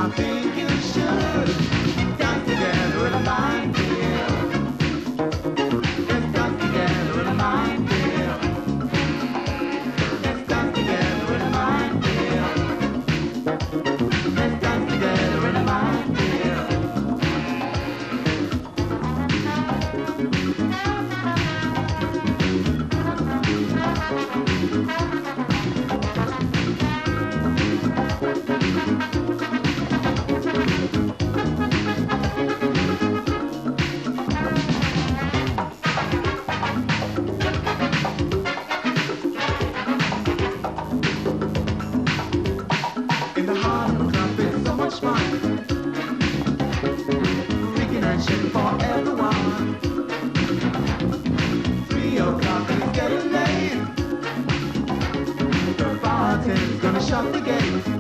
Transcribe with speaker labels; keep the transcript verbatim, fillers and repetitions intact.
Speaker 1: think you should dance together in a minefield. Let's dance together in a minefield. Let's dance together in a minefield. Let's dance together in a minefield. In the heart of a club, it's so much fun. Drinking and shit for everyone. Three o'clock and it's getting late. The bartender's gonna shut the gate.